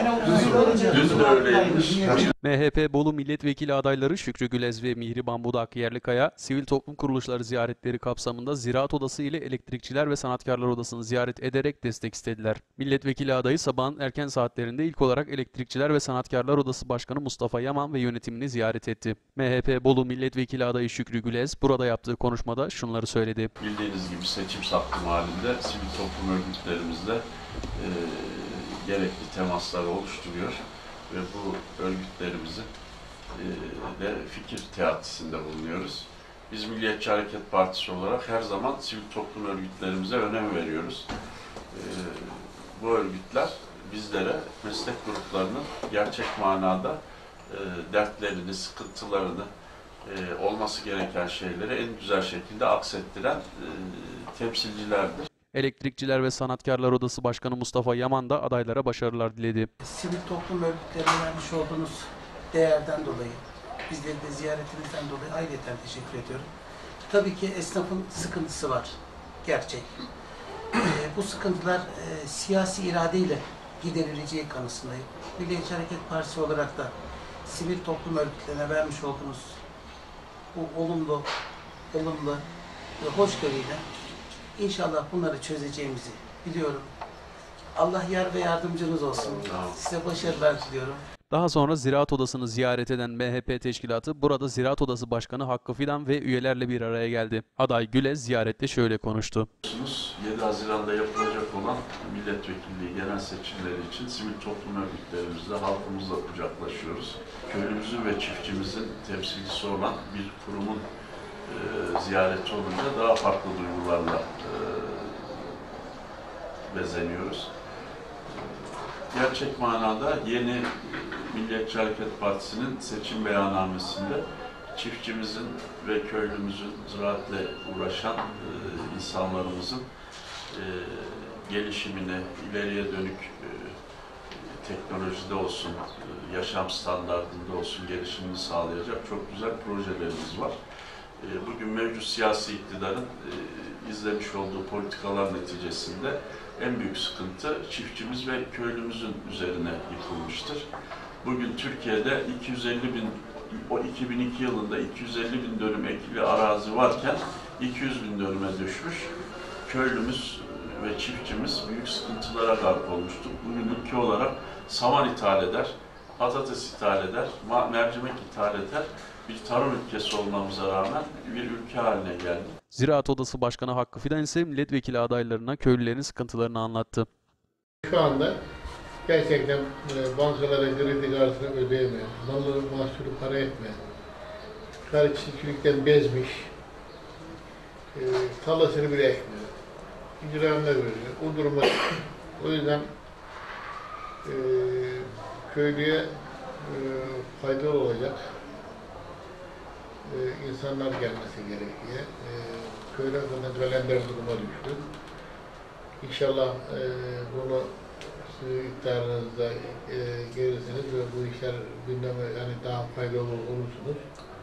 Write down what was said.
Dün de öyleymiş. MHP Bolu Milletvekili adayları Şükrü Gülez ve Mihriban Budak Yerlikaya, sivil toplum kuruluşları ziyaretleri kapsamında Ziraat Odası ile Elektrikçiler ve Sanatkarlar Odası'nı ziyaret ederek destek istediler. Milletvekili adayı sabahın erken saatlerinde ilk olarak Elektrikçiler ve Sanatkarlar Odası Başkanı Mustafa Yaman ve yönetimini ziyaret etti. MHP Bolu Milletvekili adayı Şükrü Gülez burada yaptığı konuşmada şunları söyledi. Bildiğiniz gibi seçim takvimi halinde sivil toplum örgütlerimizle gerekli temasları oluşturuyor ve bu örgütlerimizin de fikir teatisinde bulunuyoruz. Biz Milliyetçi Hareket Partisi olarak her zaman sivil toplum örgütlerimize önem veriyoruz. Bu örgütler bizlere meslek gruplarının gerçek manada dertlerini, sıkıntılarını, olması gereken şeyleri en güzel şekilde aksettiren temsilcilerdir. Elektrikçiler ve Sanatkarlar Odası Başkanı Mustafa Yaman da adaylara başarılar diledi. Sivil toplum örgütlerine vermiş olduğunuz değerden dolayı, bizleri de ziyaretinizden dolayı ayrıca teşekkür ediyorum. Tabii ki esnafın sıkıntısı var, gerçek. Bu sıkıntılar siyasi iradeyle giderileceği kanısındayım. Milliyetçi Hareket Partisi olarak da sivil toplum örgütlerine vermiş olduğunuz bu olumlu ve hoşgörüyle İnşallah bunları çözeceğimizi biliyorum. Allah yar ve yardımcınız olsun. Size başarılar diliyorum. Daha sonra Ziraat Odası'nı ziyaret eden MHP teşkilatı burada Ziraat Odası Başkanı Hakkı Fidan ve üyelerle bir araya geldi. Aday Gülez ziyarette şöyle konuştu. 7 Haziran'da yapılacak olan milletvekilliği genel seçimleri için sivil toplum örgütlerimizle, halkımızla kucaklaşıyoruz. Köylümüzün ve çiftçimizin temsilcisi olan bir kurumun ziyareti olunca daha farklı duygularla bezeniyoruz. Gerçek manada yeni Milliyetçi Hareket Partisi'nin seçim beyannamesinde çiftçimizin ve köylümüzün, ziraatle uğraşan insanlarımızın gelişimine, ileriye dönük teknolojide olsun, yaşam standartında olsun gelişimini sağlayacak çok güzel projelerimiz var. Bugün mevcut siyasi iktidarın izlemiş olduğu politikalar neticesinde en büyük sıkıntı çiftçimiz ve köylümüzün üzerine yıkılmıştır. Bugün Türkiye'de 2002 yılında 250 bin dönüm ekili arazi varken 200 bin dönüme düşmüş. Köylümüz ve çiftçimiz büyük sıkıntılara gark olmuştur. Bugün ülke olarak saman ithal eder, patates ithal eder, mercimek ithal eder. Bir tarım ülkesi olmamıza rağmen bir ülke haline geldi. Ziraat Odası Başkanı Hakkı Fidan ise milletvekili adaylarına köylülerin sıkıntılarını anlattı. Şu anda gerçekten bankalara kredi kartını ödeyemeyen, malı mahsulü para etmeyen, karı çiftçilikten bezmiş, tarlasını bile ekmiyor, icraatına veriyor. O duruma, o yüzden köylüye faydalı olacak insanlar gelmesi gerekiyor. Köyler zaten kalender duruma düştü. İnşallah bunu siz iktidarınızda gelirsiniz ve bu işler gündeme yani daha faydalı olursunuz.